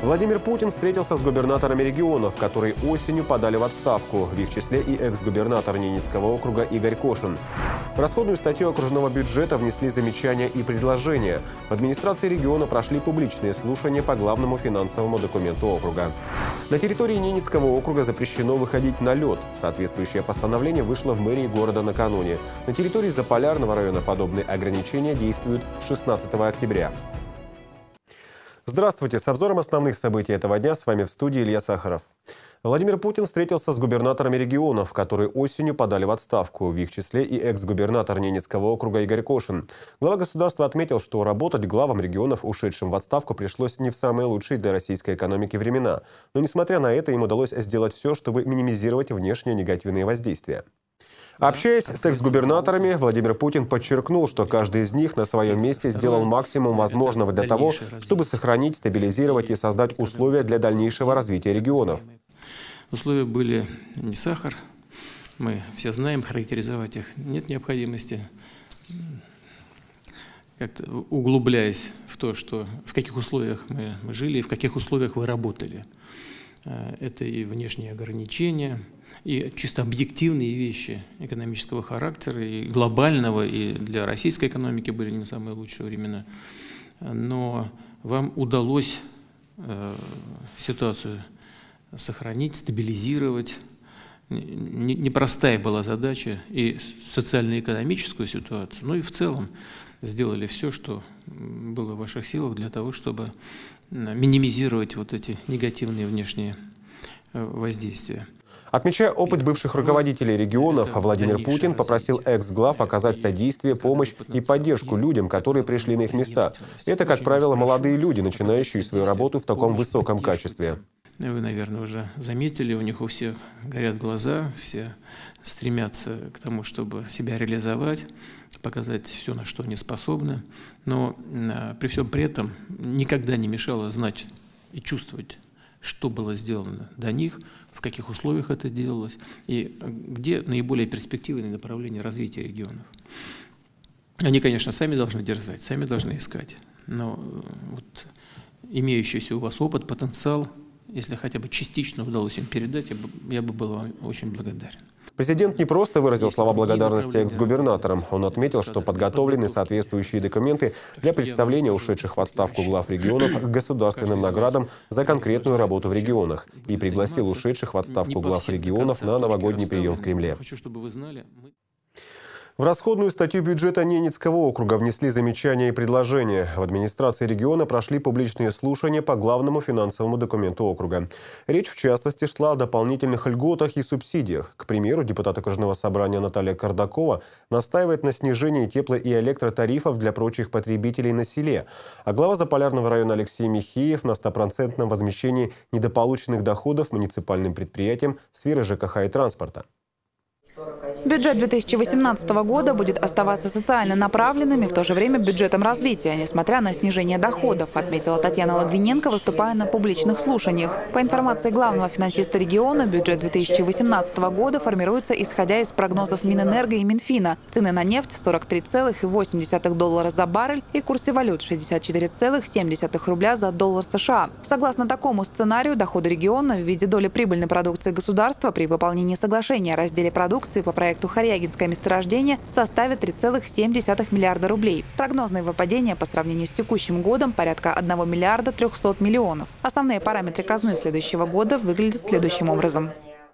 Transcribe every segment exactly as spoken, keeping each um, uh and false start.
Владимир Путин встретился с губернаторами регионов, которые осенью подали в отставку, в их числе и экс-губернатор Ненецкого округа Игорь Кошин. В расходную статью окружного бюджета внесли замечания и предложения. В администрации региона прошли публичные слушания по главному финансовому документу округа. На территории Ненецкого округа запрещено выходить на лед. Соответствующее постановление вышло в мэрии города накануне. На территории Заполярного района подобные ограничения действуют с шестнадцатого октября. Здравствуйте! С обзором основных событий этого дня с вами в студии Илья Сахаров. Владимир Путин встретился с губернаторами регионов, которые осенью подали в отставку, в их числе и экс-губернатор Ненецкого округа Игорь Кошин. Глава государства отметил, что работать главам регионов, ушедшим в отставку, пришлось не в самые лучшие для российской экономики времена. Но, несмотря на это, им удалось сделать все, чтобы минимизировать внешние негативные воздействия. Общаясь с экс-губернаторами, Владимир Путин подчеркнул, что каждый из них на своем месте сделал максимум возможного для того, чтобы сохранить, стабилизировать и создать условия для дальнейшего развития регионов. Условия были не сахар, мы все знаем, характеризовать их нет необходимости, как-то углубляясь в то, что, в каких условиях мы, мы жили и в каких условиях вы работали. Это и внешние ограничения, и чисто объективные вещи экономического характера, и глобального, и для российской экономики были не самые лучшие времена. Но вам удалось э, ситуацию сохранить, стабилизировать. Непростая была задача и социально-экономическую ситуацию, но и в целом сделали все, что было в ваших силах для того, чтобы минимизировать вот эти негативные внешние воздействия. Отмечая опыт бывших руководителей регионов, Владимир Путин попросил экс-глав оказать содействие, помощь и поддержку людям, которые пришли на их места. Это, как правило, молодые люди, начинающие свою работу в таком высоком качестве. Вы, наверное, уже заметили, у них у всех горят глаза, все стремятся к тому, чтобы себя реализовать, показать все, на что они способны. Но при всем при этом никогда не мешало знать и чувствовать, что было сделано до них, в каких условиях это делалось и где наиболее перспективные направления развития регионов. Они, конечно, сами должны дерзать, сами должны искать, но вот имеющийся у вас опыт, потенциал, если хотя бы частично удалось им передать, я бы, я бы был вам очень благодарен. Президент не просто выразил слова благодарности экс-губернаторам. Он отметил, что подготовлены соответствующие документы для представления ушедших в отставку глав регионов к государственным наградам за конкретную работу в регионах и пригласил ушедших в отставку глав регионов на новогодний прием в Кремле. В расходную статью бюджета Ненецкого округа внесли замечания и предложения. В администрации региона прошли публичные слушания по главному финансовому документу округа. Речь, в частности, шла о дополнительных льготах и субсидиях. К примеру, депутат окружного собрания Наталья Кардакова настаивает на снижении тепло- и электротарифов для прочих потребителей на селе. А глава Заполярного района Алексей Михеев на стопроцентном возмещении недополученных доходов муниципальным предприятиям сферы ЖКХ и транспорта. Бюджет две тысячи восемнадцатого года будет оставаться социально направленным и в то же время бюджетом развития, несмотря на снижение доходов, отметила Татьяна Логвиненко, выступая на публичных слушаниях. По информации главного финансиста региона, бюджет две тысячи восемнадцатого года формируется исходя из прогнозов Минэнерго и Минфина. Цены на нефть сорок три целых восемь десятых доллара за баррель и курсе валют шестьдесят четыре целых семь десятых рубля за доллар США. Согласно такому сценарию, доходы региона в виде доли прибыльной продукции государства при выполнении соглашения о разделе продукции по проекту Харьягинское месторождение составит три целых семь десятых миллиарда рублей. Прогнозные выпадения по сравнению с текущим годом порядка одного миллиарда трёхсот миллионов. Основные параметры казны следующего года выглядят следующим образом.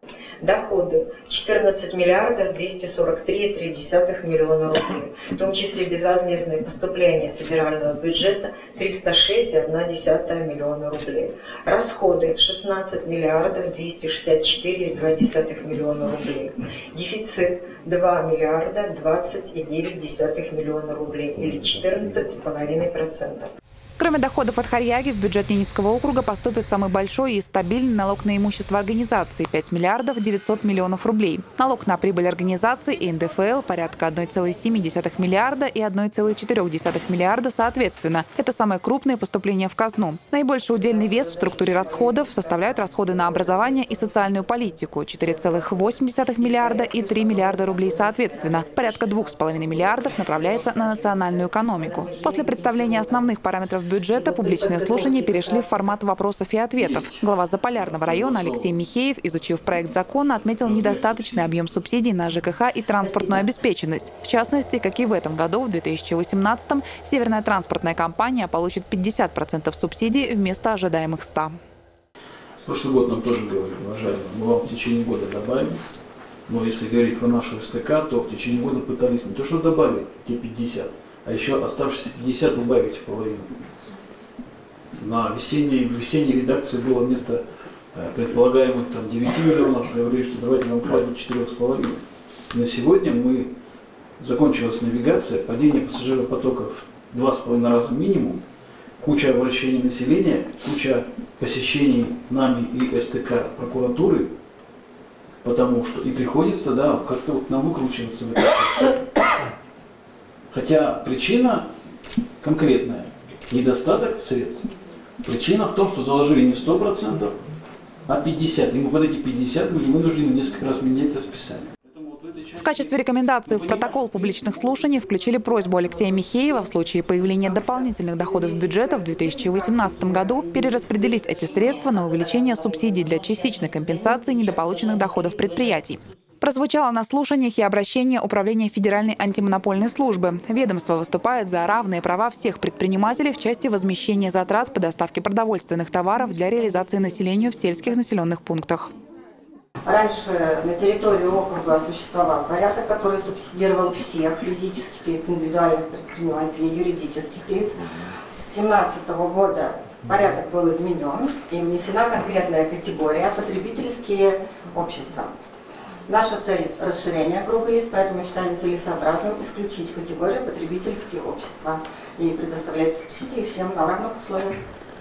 Доходы четырнадцать миллиардов двести сорок три и три десятых миллиона рублей, в том числе безвозмездные поступления с федерального бюджета триста шесть и одна десятая миллиона рублей. Расходы шестнадцать миллиардов двести шестьдесят четыре и два десятых миллиона рублей. Дефицит два миллиарда двадцать и девять десятых миллиона рублей или четырнадцать целых пять десятых процента. Кроме доходов от Харьяги, в бюджет Ненецкого округа поступит самый большой и стабильный налог на имущество организации – пять миллиардов девятьсот миллионов рублей. Налог на прибыль организации и эн дэ эф эл – порядка одного целого семи десятых миллиарда и одного целого четырёх десятых миллиарда соответственно. Это самые крупные поступления в казну. Наибольший удельный вес в структуре расходов составляют расходы на образование и социальную политику – четыре целых восемь десятых миллиарда и три миллиарда рублей соответственно. Порядка двух с половиной миллиардов направляется на национальную экономику. После представления основных параметров бюджета публичные слушания перешли в формат вопросов и ответов. Глава Заполярного района Алексей Михеев, изучив проект закона, отметил недостаточный объем субсидий на ЖКХ и транспортную обеспеченность. В частности, как и в этом году, в две тысячи восемнадцатом, Северная транспортная компания получит пятьдесят процентов субсидий вместо ожидаемых ста процентов. Прошлый год нам тоже говорили, уважаемые, мы вам в течение года добавим. Но если говорить про нашу СТК, то в течение года пытались не то что добавить те пятьдесят, а еще оставшиеся пятьдесят убавить в половину. На весенней, в весенней редакции было вместо предполагаемых там, девяти миллионов, говорили, что давайте нам хватит четырёх с половиной. На сегодня мы закончилась навигация, падение пассажиропотоков в два с половиной раза минимум, куча обращений населения, куча посещений нами и СТК прокуратуры, потому что и приходится, да, как-то вот нам выкручиваться в этом. Хотя причина конкретная, недостаток средств. Причина в том, что заложили не сто процентов, а пятьдесят процентов. И мы под эти пятьдесят процентов были вынуждены несколько раз менять расписание. В качестве рекомендации в протокол публичных слушаний включили просьбу Алексея Михеева в случае появления дополнительных доходов бюджета в две тысячи восемнадцатом году перераспределить эти средства на увеличение субсидий для частичной компенсации недополученных доходов предприятий. Прозвучало на слушаниях и обращение Управления Федеральной антимонопольной службы. Ведомство выступает за равные права всех предпринимателей в части возмещения затрат по доставке продовольственных товаров для реализации населению в сельских населенных пунктах. Раньше на территории округа существовал порядок, который субсидировал всех физических лиц, индивидуальных предпринимателей, юридических лиц. С две тысячи семнадцатого года порядок был изменен и внесена конкретная категория – потребительские общества. Наша цель – расширение круга лиц, поэтому считаем целесообразным исключить категорию потребительские общества и предоставлять субсидии всем на равных условиях.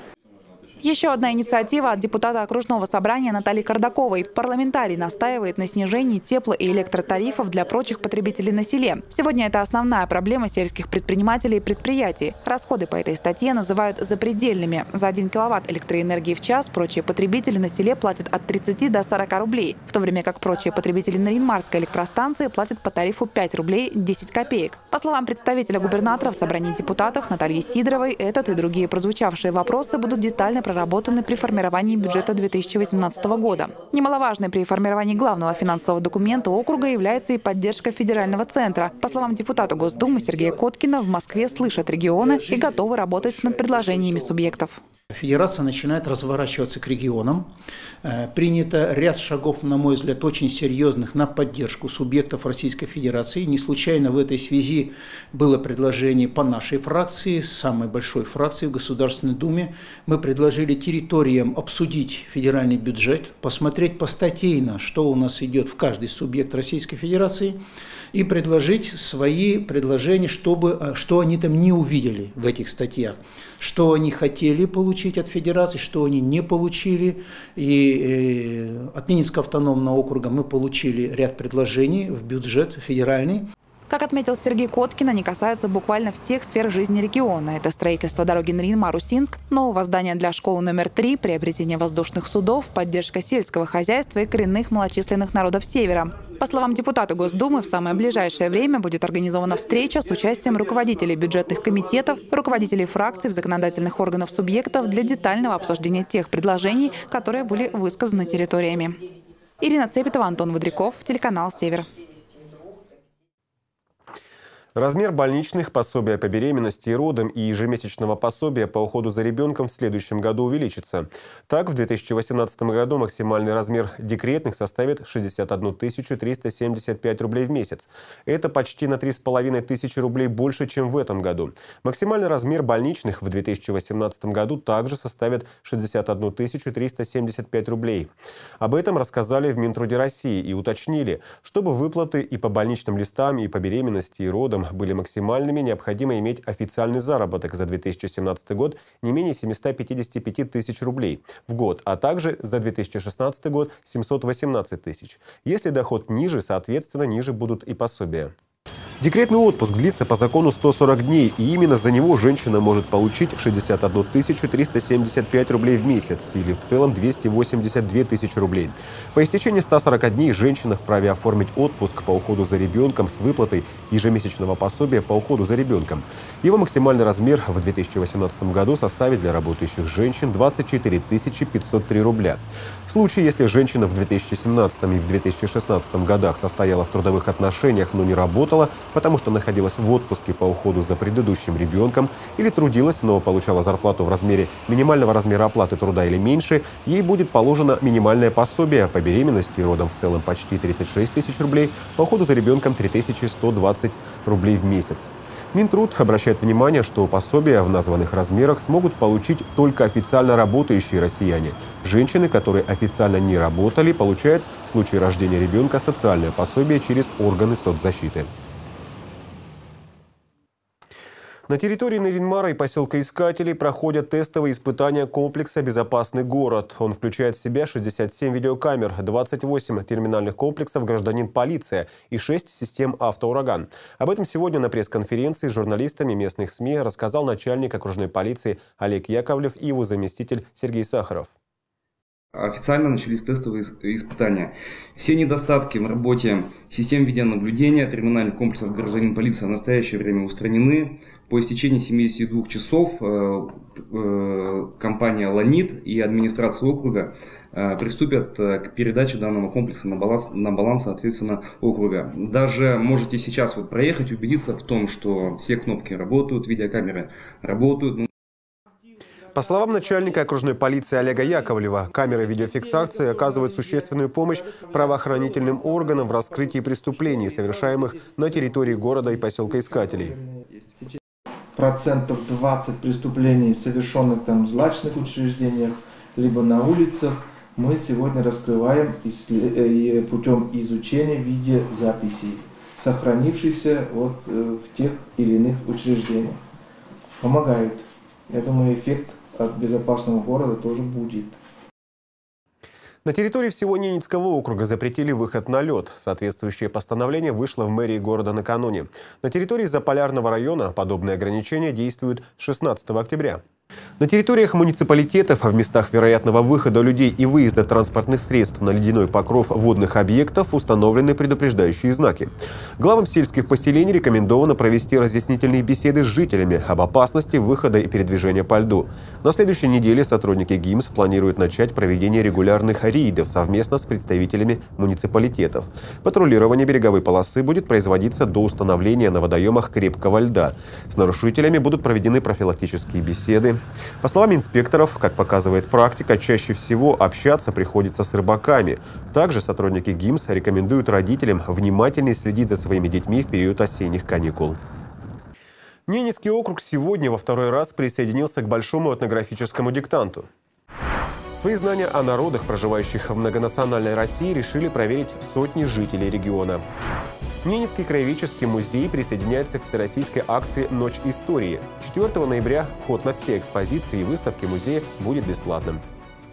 Еще одна инициатива от депутата окружного собрания Натальи Кардаковой. Парламентарий настаивает на снижении тепло- и электротарифов для прочих потребителей на селе. Сегодня это основная проблема сельских предпринимателей и предприятий. Расходы по этой статье называют запредельными. За один киловатт электроэнергии в час прочие потребители на селе платят от тридцати до сорока рублей, в то время как прочие потребители на Ринмарской электростанции платят по тарифу пять рублей десять копеек. По словам представителя губернатора в собрании депутатов Натальи Сидоровой, этот и другие прозвучавшие вопросы будут детально проработаны при формировании бюджета две тысячи восемнадцатого года. Немаловажной при формировании главного финансового документа округа является и поддержка федерального центра. По словам депутата Госдумы Сергея Коткина, в Москве слышат регионы и готовы работать над предложениями субъектов. Федерация начинает разворачиваться к регионам. Принято ряд шагов, на мой взгляд, очень серьезных на поддержку субъектов Российской Федерации. Не случайно в этой связи было предложение по нашей фракции, самой большой фракции в Государственной Думе. Мы предложили территориям обсудить федеральный бюджет, посмотреть постатейно, что у нас идет в каждый субъект Российской Федерации, и предложить свои предложения, чтобы, что они там не увидели в этих статьях, что они хотели получить от Федерации, что они не получили. И э, от Ненецкого автономного округа мы получили ряд предложений в бюджет федеральный. Как отметил Сергей Коткин, они касаются буквально всех сфер жизни региона. Это строительство дороги Нарьян-Марусинск, нового здания для школы номер три, приобретение воздушных судов, поддержка сельского хозяйства и коренных малочисленных народов Севера. По словам депутата Госдумы, в самое ближайшее время будет организована встреча с участием руководителей бюджетных комитетов, руководителей фракций в законодательных органах субъектов для детального обсуждения тех предложений, которые были высказаны территориями. Ирина Цепетова, Антон Водряков, телеканал «Север». Размер больничных, пособия по беременности и родам и ежемесячного пособия по уходу за ребенком в следующем году увеличится. Так, в две тысячи восемнадцатом году максимальный размер декретных составит шестьдесят одну тысячу триста семьдесят пять рублей в месяц. Это почти на три с половиной тысячи рублей больше, чем в этом году. Максимальный размер больничных в две тысячи восемнадцатом году также составит шестьдесят одну тысячу триста семьдесят пять рублей. Об этом рассказали в Минтруде России и уточнили, чтобы выплаты и по больничным листам, и по беременности, и родам были максимальными, необходимо иметь официальный заработок за две тысячи семнадцатый год не менее семисот пятидесяти пяти тысяч рублей в год, а также за две тысячи шестнадцатый год семьсот восемнадцать тысяч. Если доход ниже, соответственно, ниже будут и пособия. Декретный отпуск длится по закону сто сорок дней, и именно за него женщина может получить шестьдесят одну тысячу триста семьдесят пять рублей в месяц или в целом двести восемьдесят две тысячи рублей. По истечении ста сорока дней женщина вправе оформить отпуск по уходу за ребенком с выплатой ежемесячного пособия по уходу за ребенком. Его максимальный размер в две тысячи восемнадцатом году составит для работающих женщин двадцать четыре тысячи пятьсот три рубля. В случае, если женщина в две тысячи семнадцатом и в две тысячи шестнадцатом годах состояла в трудовых отношениях, но не работала, потому что находилась в отпуске по уходу за предыдущим ребенком, или трудилась, но получала зарплату в размере минимального размера оплаты труда или меньше, ей будет положено минимальное пособие по беременности и родам в целом почти тридцать шесть тысяч рублей, по уходу за ребенком три тысячи сто двадцать рублей в месяц. Минтруд обращает внимание, что пособия в названных размерах смогут получить только официально работающие россияне. Женщины, которые официально не работали, получают в случае рождения ребенка социальное пособие через органы соцзащиты. На территории Нарьян-Мара и поселка Искателей проходят тестовые испытания комплекса «Безопасный город». Он включает в себя шестьдесят семь видеокамер, двадцать восемь терминальных комплексов «Гражданин-полиция» и шесть систем «Автоураган». Об этом сегодня на пресс-конференции с журналистами местных СМИ рассказал начальник окружной полиции Олег Яковлев и его заместитель Сергей Сахаров. Официально начались тестовые испытания. Все недостатки в работе систем видеонаблюдения терминальных комплексов «Гражданин полиции» в настоящее время устранены. По истечении семидесяти двух часов компания «Ланит» и администрация округа приступят к передаче данного комплекса на баланс, на баланс, соответственно, округа. Даже можете сейчас вот проехать, убедиться в том, что все кнопки работают, видеокамеры работают. По словам начальника окружной полиции Олега Яковлева, камеры видеофиксации оказывают существенную помощь правоохранительным органам в раскрытии преступлений, совершаемых на территории города и поселка Искателей. Процентов двадцать преступлений, совершенных там в злачных учреждениях, либо на улицах, мы сегодня раскрываем путем изучения видеозаписей, сохранившихся вот в тех или иных учреждениях. Помогают. Я думаю, эффект от безопасного города тоже будет. На территории всего Ненецкого округа запретили выход на лед. Соответствующее постановление вышло в мэрии города накануне. На территории Заполярного района подобные ограничения действуют с шестнадцатого октября. На территориях муниципалитетов, в местах вероятного выхода людей и выезда транспортных средств на ледяной покров водных объектов установлены предупреждающие знаки. Главам сельских поселений рекомендовано провести разъяснительные беседы с жителями об опасности выхода и передвижения по льду. На следующей неделе сотрудники ГИМС планируют начать проведение регулярных рейдов совместно с представителями муниципалитетов. Патрулирование береговой полосы будет производиться до установления на водоемах крепкого льда. С нарушителями будут проведены профилактические беседы. По словам инспекторов, как показывает практика, чаще всего общаться приходится с рыбаками. Также сотрудники ГИМС рекомендуют родителям внимательнее следить за своими детьми в период осенних каникул. Ненецкий округ сегодня во второй раз присоединился к большому этнографическому диктанту. Свои знания о народах, проживающих в многонациональной России, решили проверить сотни жителей региона. Ненецкий краеведческий музей присоединяется к всероссийской акции «Ночь истории». четвёртого ноября вход на все экспозиции и выставки музея будет бесплатным.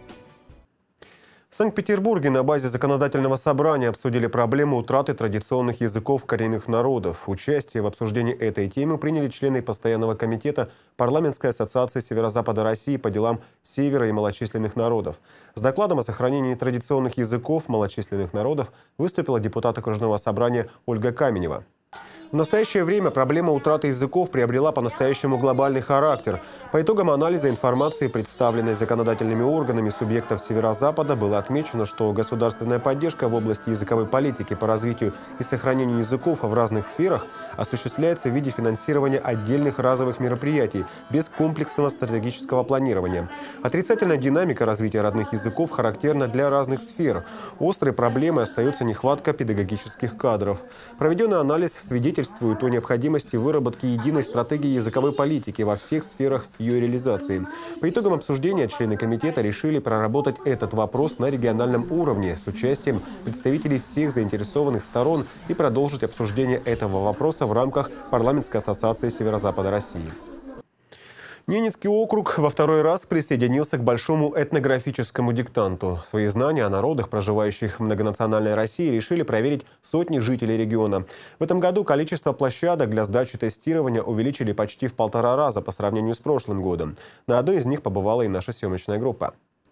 В Санкт-Петербурге на базе законодательного собрания обсудили проблему утраты традиционных языков коренных народов. Участие в обсуждении этой темы приняли члены постоянного комитета Парламентской ассоциации Северо-Запада России по делам севера и малочисленных народов. С докладом о сохранении традиционных языков малочисленных народов выступила депутат окружного собрания Ольга Каменева. В настоящее время проблема утраты языков приобрела по-настоящему глобальный характер. По итогам анализа информации, представленной законодательными органами субъектов Северо-Запада, было отмечено, что государственная поддержка в области языковой политики по развитию и сохранению языков в разных сферах осуществляется в виде финансирования отдельных разовых мероприятий без комплексного стратегического планирования. Отрицательная динамика развития родных языков характерна для разных сфер. Острой проблемой остается нехватка педагогических кадров. Проведенный анализ свидетельствует о необходимости выработки единой стратегии языковой политики во всех сферах ее реализации. По итогам обсуждения члены комитета решили проработать этот вопрос на региональном уровне с участием представителей всех заинтересованных сторон и продолжить обсуждение этого вопроса в рамках Парламентской ассоциации Северо-Запада России. Ненецкий округ во второй раз присоединился к большому этнографическому диктанту. Свои знания о народах, проживающих в многонациональной России, решили проверить сотни жителей региона. В этом году количество площадок для сдачи тестирования увеличили почти в полтора раза по сравнению с прошлым годом. На одной из них побывала и наша съемочная группа.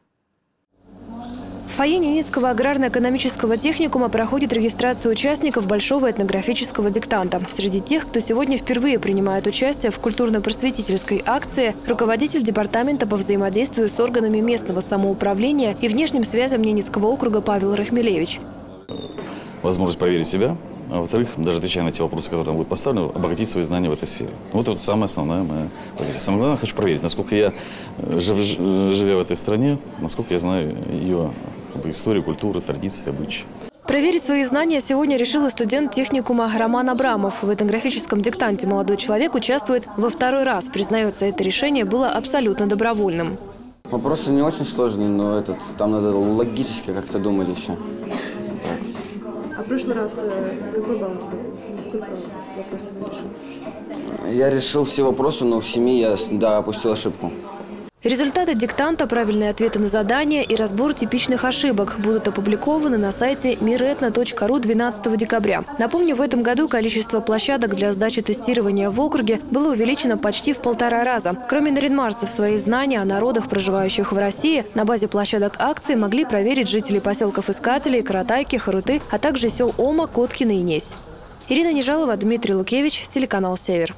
В фойе Ненецкого аграрно-экономического техникума проходит регистрация участников большого этнографического диктанта. Среди тех, кто сегодня впервые принимает участие в культурно-просветительской акции, руководитель департамента по взаимодействию с органами местного самоуправления и внешним связям Ненецкого округа Павел Рахмилевич. Возможность проверить себя, а во-вторых, даже отвечая на те вопросы, которые там будут поставлены, обогатить свои знания в этой сфере. Вот это самая основная моя позиция. Самое главное, хочу проверить, насколько я, жив, живя в этой стране, насколько я знаю ее историю, культуру, традиции, обычаи. Проверить свои знания сегодня решил и студент техникума Роман Абрамов. В этнографическом диктанте молодой человек участвует во второй раз. Признается, это решение было абсолютно добровольным. Вопросы не очень сложные, но этот, там надо логически как-то думать еще. А в прошлый раз какой балл у тебя? Сколько вопросов решил? Я решил все вопросы, но в семи я да, опустил ошибку. Результаты диктанта, правильные ответы на задания и разбор типичных ошибок будут опубликованы на сайте миретно точка ру двенадцатого декабря. Напомню, в этом году количество площадок для сдачи тестирования в округе было увеличено почти в полтора раза. Кроме наринмарцев, свои знания о народах, проживающих в России, на базе площадок акции могли проверить жители поселков Искателей, Каратайки, Харуты, а также сел Ома, Коткина и Несь. Ирина Нежалова, Дмитрий Лукевич, телеканал «Север».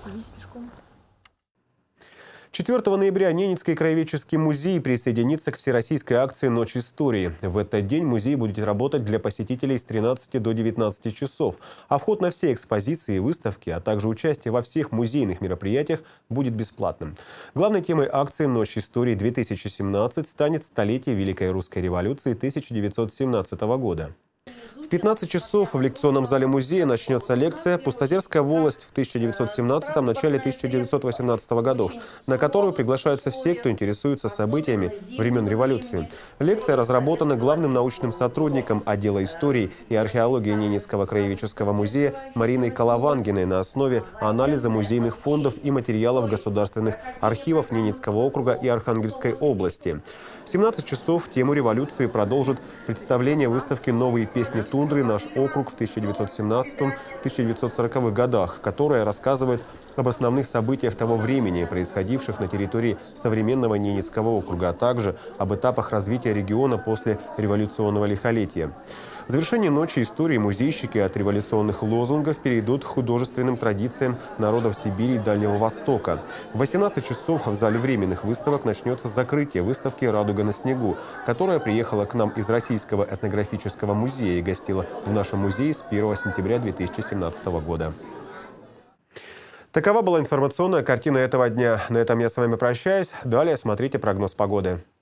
четвёртого ноября Ненецкий краеведческий музей присоединится к всероссийской акции «Ночь истории». В этот день музей будет работать для посетителей с тринадцати до девятнадцати часов. А вход на все экспозиции и выставки, а также участие во всех музейных мероприятиях будет бесплатным. Главной темой акции «Ночь истории-две тысячи семнадцать» станет столетие Великой Русской революции тысяча девятьсот семнадцатого года. В пятнадцать часов в лекционном зале музея начнется лекция «Пустозерская волость в тысяча девятьсот семнадцатом – начале тысяча девятьсот восемнадцатого годов», на которую приглашаются все, кто интересуется событиями времен революции. Лекция разработана главным научным сотрудником отдела истории и археологии Ненецкого краеведческого музея Мариной Коловангиной на основе анализа музейных фондов и материалов государственных архивов Ненецкого округа и Архангельской области. В семнадцать часов тему революции продолжит представление выставки «Новые песни тундры. Наш округ в тысяча девятьсот семнадцатом — тысяча девятьсот сороковых годах», которая рассказывает об основных событиях того времени, происходивших на территории современного Ненецкого округа, а также об этапах развития региона после революционного лихолетия. В завершении ночи истории музейщики от революционных лозунгов перейдут к художественным традициям народов Сибири и Дальнего Востока. В восемнадцать часов в зале временных выставок начнется закрытие выставки «Радуга на снегу», которая приехала к нам из Российского этнографического музея и гостила в нашем музее с первого сентября две тысячи семнадцатого года. Такова была информационная картина этого дня. На этом я с вами прощаюсь. Далее смотрите прогноз погоды.